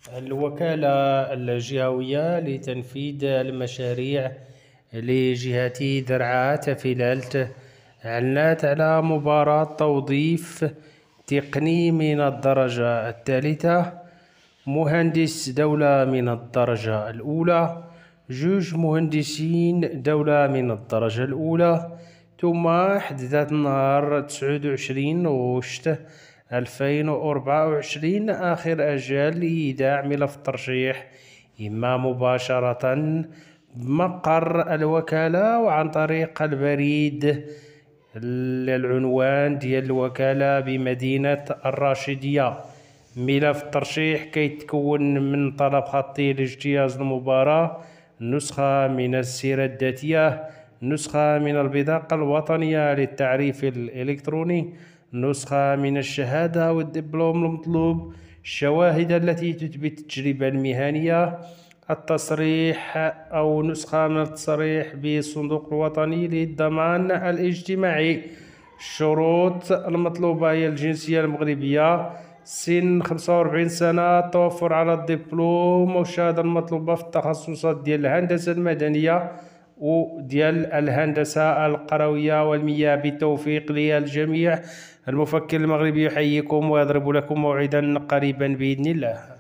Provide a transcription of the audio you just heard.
الوكالة الجهوية لتنفيذ المشاريع لجهة درعا تفلالت أعلنت على مباراة توظيف تقني من الدرجة الثالثة، مهندس دولة من الدرجة الأولى، جوج مهندسين دولة من الدرجة الأولى. ثم حددت نهار 29 غشت 2024 آخر أجل لإيداع ملف الترشيح، إما مباشرة بمقر الوكالة وعن طريق البريد. العنوان ديال الوكالة بمدينة الراشدية. ملف الترشيح كيتكون من طلب خطي لاجتياز المباراة، نسخة من السيرة الذاتية، نسخة من البطاقة الوطنية للتعريف الإلكتروني، نسخة من الشهادة والدبلوم المطلوب، الشواهد التي تثبت التجربة المهنية، التصريح أو نسخة من التصريح بالصندوق الوطني للضمان الاجتماعي. الشروط المطلوبة هي الجنسية المغربية، سن 45 سنة، التوفر على الدبلوم والشهادة المطلوبة في التخصصات ديال الهندسة المدنية وديال الهندسة القروية والمياه. بالتوفيق للجميع. المفكر المغربي يحييكم ويضرب لكم موعدا قريبا بإذن الله.